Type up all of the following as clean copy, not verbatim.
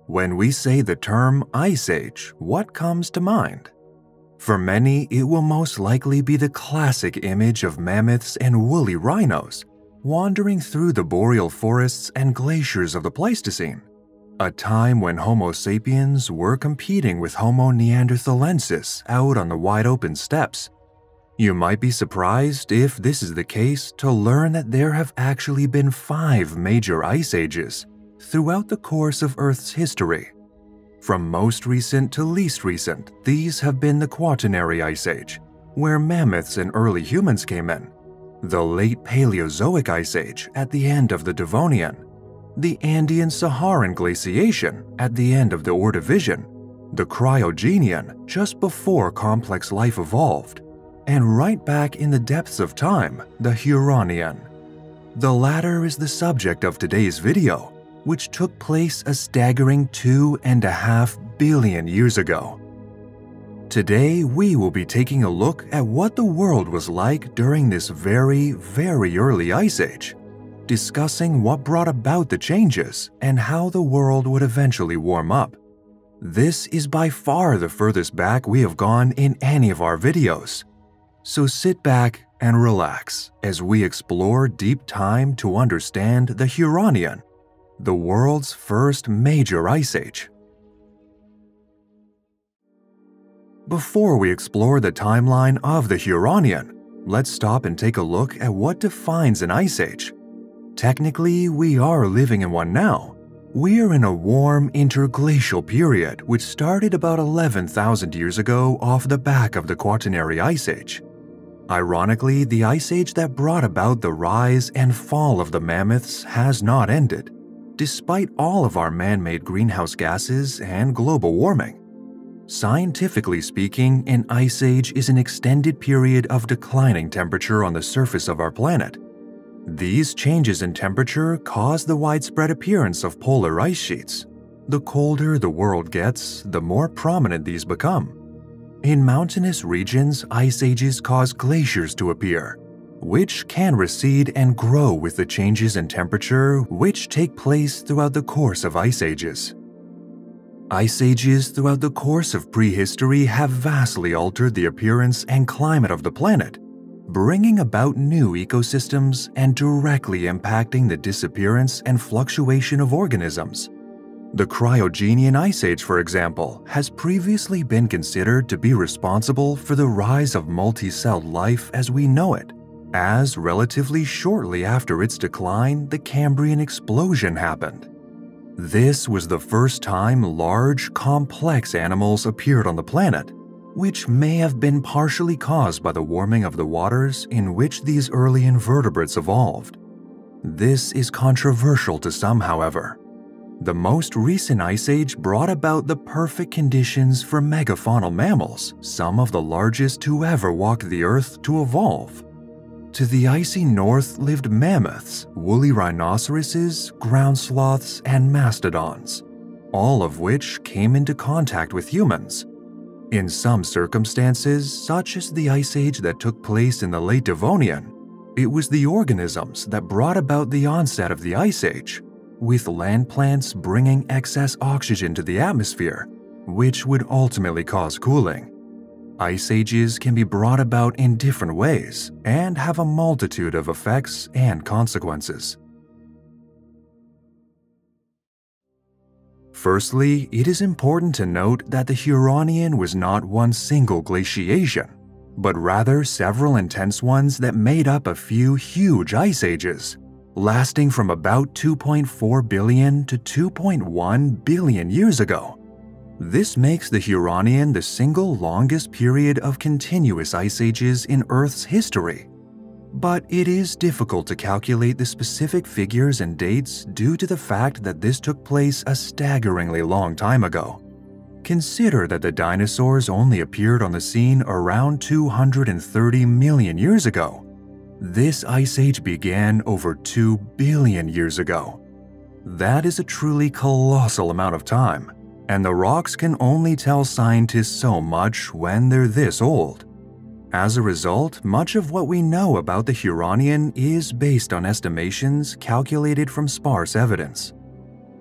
When we say the term Ice Age, what comes to mind? For many, it will most likely be the classic image of mammoths and woolly rhinos wandering through the boreal forests and glaciers of the Pleistocene, a time when Homo sapiens were competing with Homo neanderthalensis out on the wide open steppes. You might be surprised, if this is the case, to learn that there have actually been 5 major ice ages throughout the course of Earth's history. From most recent to least recent, these have been the Quaternary Ice Age, where mammoths and early humans came in, the Late Paleozoic Ice Age at the end of the Devonian, the Andean Saharan Glaciation at the end of the Ordovician, the Cryogenian just before complex life evolved, and right back in the depths of time, the Huronian. The latter is the subject of today's video, which took place a staggering 2.5 billion years ago. Today, we will be taking a look at what the world was like during this very, very early ice age, discussing what brought about the changes and how the world would eventually warm up. This is by far the furthest back we have gone in any of our videos. So sit back and relax as we explore deep time to understand the Huronian, the world's first major ice age. Before we explore the timeline of the Huronian, let's stop and take a look at what defines an ice age. Technically, we are living in one now. We're in a warm interglacial period which started about 11,000 years ago off the back of the Quaternary Ice Age. Ironically, the ice age that brought about the rise and fall of the mammoths has not ended, despite all of our man-made greenhouse gases and global warming. Scientifically speaking, an ice age is an extended period of declining temperature on the surface of our planet. These changes in temperature cause the widespread appearance of polar ice sheets. The colder the world gets, the more prominent these become. In mountainous regions, ice ages cause glaciers to appear, which can recede and grow with the changes in temperature which take place throughout the course of ice ages. Ice ages throughout the course of prehistory have vastly altered the appearance and climate of the planet, bringing about new ecosystems and directly impacting the disappearance and fluctuation of organisms. The Cryogenian Ice Age, for example, has previously been considered to be responsible for the rise of multi-celled life as we know it, as relatively shortly after its decline, the Cambrian explosion happened. This was the first time large, complex animals appeared on the planet, which may have been partially caused by the warming of the waters in which these early invertebrates evolved. This is controversial to some, however. The most recent ice age brought about the perfect conditions for megafaunal mammals, some of the largest to ever walk the earth, to evolve. To the icy north lived mammoths, woolly rhinoceroses, ground sloths, and mastodons, all of which came into contact with humans. In some circumstances, such as the ice age that took place in the late Devonian, it was the organisms that brought about the onset of the ice age, with land plants bringing excess oxygen to the atmosphere, which would ultimately cause cooling. Ice ages can be brought about in different ways and have a multitude of effects and consequences. Firstly, it is important to note that the Huronian was not one single glaciation, but rather several intense ones that made up a few huge ice ages, lasting from about 2.4 billion to 2.1 billion years ago. This makes the Huronian the single longest period of continuous ice ages in Earth's history. But it is difficult to calculate the specific figures and dates due to the fact that this took place a staggeringly long time ago. Consider that the dinosaurs only appeared on the scene around 230 million years ago. This ice age began over 2 billion years ago. That is a truly colossal amount of time, and the rocks can only tell scientists so much when they're this old. As a result, much of what we know about the Huronian is based on estimations calculated from sparse evidence.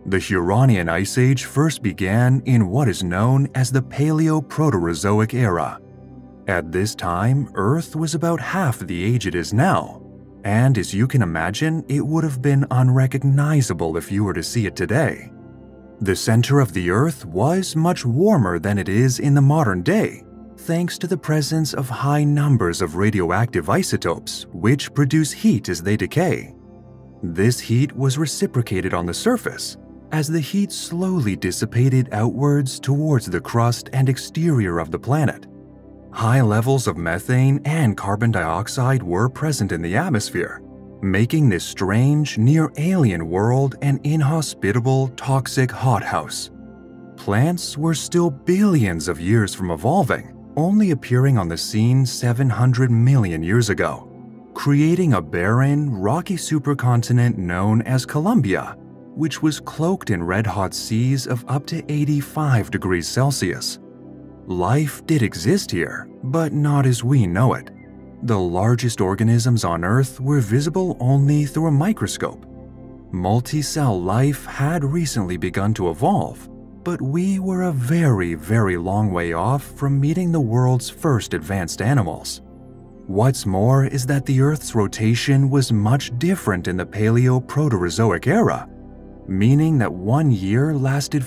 The Huronian Ice Age first began in what is known as the Paleoproterozoic era. At this time, Earth was about half the age it is now, and as you can imagine, it would have been unrecognizable if you were to see it today. The center of the Earth was much warmer than it is in the modern day, thanks to the presence of high numbers of radioactive isotopes, which produce heat as they decay. This heat was reciprocated on the surface, as the heat slowly dissipated outwards towards the crust and exterior of the planet. High levels of methane and carbon dioxide were present in the atmosphere, making this strange, near-alien world an inhospitable, toxic hothouse. Plants were still billions of years from evolving, only appearing on the scene 700 million years ago, creating a barren, rocky supercontinent known as Columbia, which was cloaked in red-hot seas of up to 85 degrees Celsius. Life did exist here, but not as we know it. The largest organisms on Earth were visible only through a microscope. Multi-cell life had recently begun to evolve, but we were a very, very long way off from meeting the world's first advanced animals. What's more is that the Earth's rotation was much different in the Paleoproterozoic era, meaning that 1 year lasted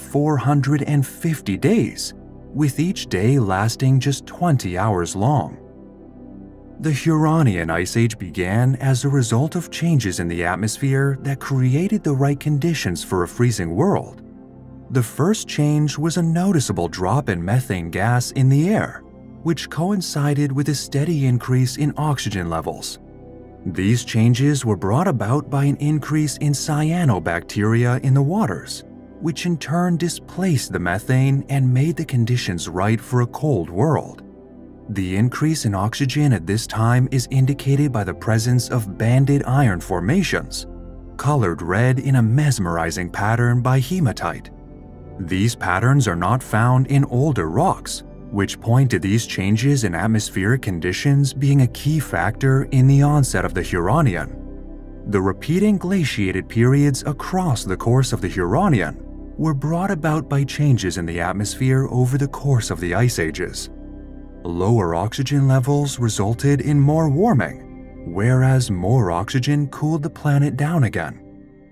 450 days, with each day lasting just 20 hours long. The Huronian Ice Age began as a result of changes in the atmosphere that created the right conditions for a freezing world. The first change was a noticeable drop in methane gas in the air, which coincided with a steady increase in oxygen levels. These changes were brought about by an increase in cyanobacteria in the waters, which in turn displaced the methane and made the conditions right for a cold world. The increase in oxygen at this time is indicated by the presence of banded iron formations, colored red in a mesmerizing pattern by hematite. These patterns are not found in older rocks, which point to these changes in atmospheric conditions being a key factor in the onset of the Huronian. The repeating glaciated periods across the course of the Huronian were brought about by changes in the atmosphere over the course of the ice ages. Lower oxygen levels resulted in more warming, whereas more oxygen cooled the planet down again.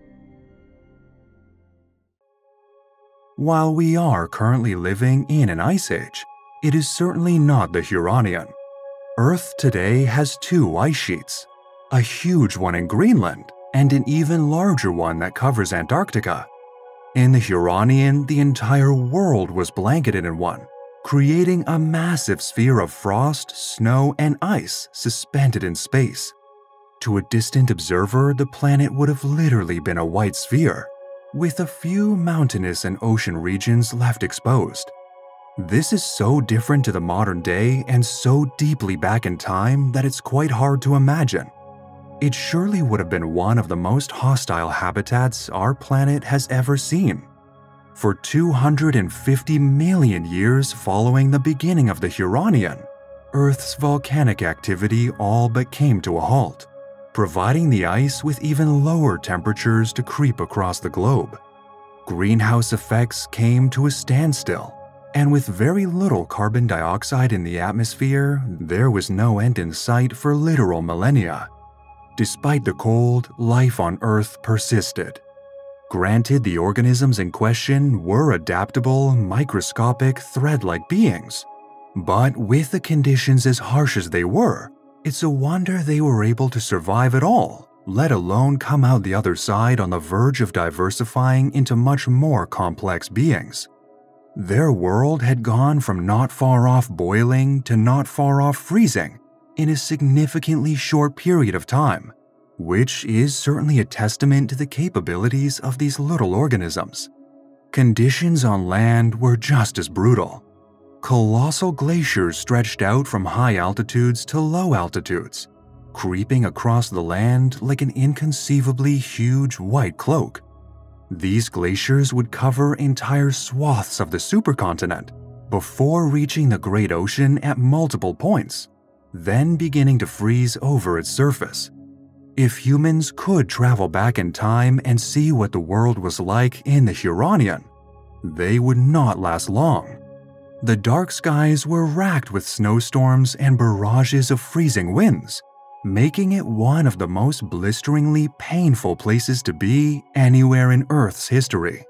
While we are currently living in an ice age, it is certainly not the Huronian. Earth today has two ice sheets, a huge one in Greenland and an even larger one that covers Antarctica. In the Huronian, the entire world was blanketed in one, creating a massive sphere of frost, snow, and ice suspended in space. To a distant observer, the planet would have literally been a white sphere, with a few mountainous and ocean regions left exposed. This is so different to the modern day and so deeply back in time that it's quite hard to imagine. It surely would have been one of the most hostile habitats our planet has ever seen. For 250 million years following the beginning of the Huronian, Earth's volcanic activity all but came to a halt, providing the ice with even lower temperatures to creep across the globe. Greenhouse effects came to a standstill, and with very little carbon dioxide in the atmosphere, there was no end in sight for literal millennia. Despite the cold, life on Earth persisted. Granted, the organisms in question were adaptable, microscopic, thread-like beings, but with the conditions as harsh as they were, it's a wonder they were able to survive at all, let alone come out the other side on the verge of diversifying into much more complex beings. Their world had gone from not far off boiling to not far off freezing in a significantly short period of time, which is certainly a testament to the capabilities of these little organisms. Conditions on land were just as brutal. Colossal glaciers stretched out from high altitudes to low altitudes, creeping across the land like an inconceivably huge white cloak. These glaciers would cover entire swaths of the supercontinent before reaching the Great Ocean at multiple points, then beginning to freeze over its surface. If humans could travel back in time and see what the world was like in the Huronian, they would not last long. The dark skies were racked with snowstorms and barrages of freezing winds, making it one of the most blisteringly painful places to be anywhere in Earth's history.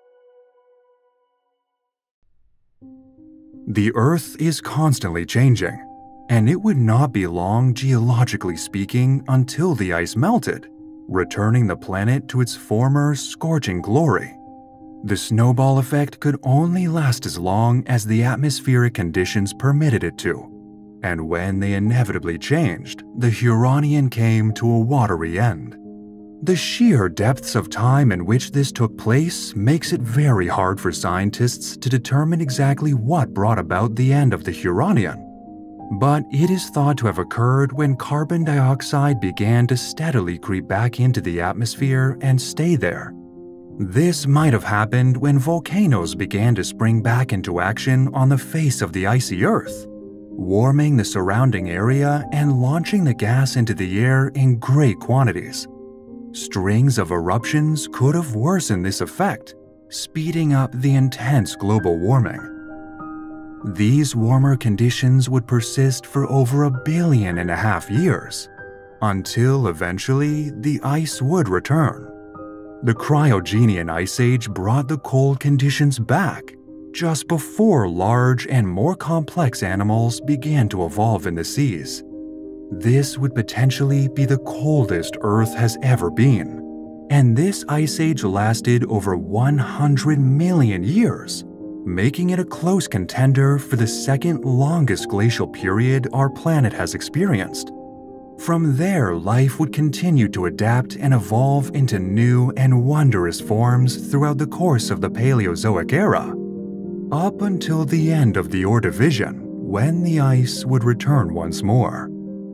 The Earth is constantly changing, and it would not be long, geologically speaking, until the ice melted, returning the planet to its former scorching glory. The snowball effect could only last as long as the atmospheric conditions permitted it to, and when they inevitably changed, the Huronian came to a watery end. The sheer depths of time in which this took place makes it very hard for scientists to determine exactly what brought about the end of the Huronian. But it is thought to have occurred when carbon dioxide began to steadily creep back into the atmosphere and stay there. This might have happened when volcanoes began to spring back into action on the face of the icy Earth, warming the surrounding area and launching the gas into the air in great quantities. Strings of eruptions could have worsened this effect, speeding up the intense global warming. These warmer conditions would persist for over 1.5 billion years, until eventually the ice would return. The Cryogenian Ice Age brought the cold conditions back, just before large and more complex animals began to evolve in the seas. This would potentially be the coldest Earth has ever been, and this ice age lasted over 100 million years, making it a close contender for the second longest glacial period our planet has experienced. From there, life would continue to adapt and evolve into new and wondrous forms throughout the course of the Paleozoic era, up until the end of the Ordovician, when the ice would return once more.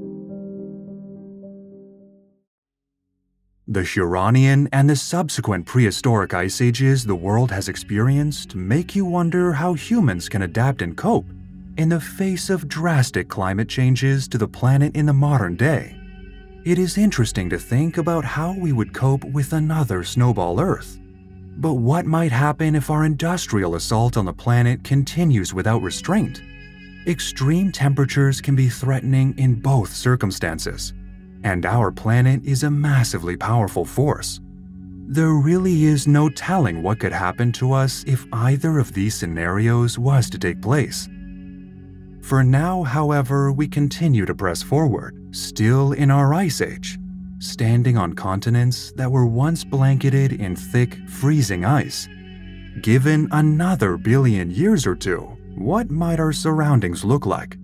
The Huronian and the subsequent prehistoric ice ages the world has experienced make you wonder how humans can adapt and cope in the face of drastic climate changes to the planet in the modern day. It is interesting to think about how we would cope with another snowball Earth. But what might happen if our industrial assault on the planet continues without restraint? Extreme temperatures can be threatening in both circumstances, and our planet is a massively powerful force. There really is no telling what could happen to us if either of these scenarios was to take place. For now, however, we continue to press forward, still in our ice age, standing on continents that were once blanketed in thick, freezing ice. Given another 1 billion years or two, what might our surroundings look like?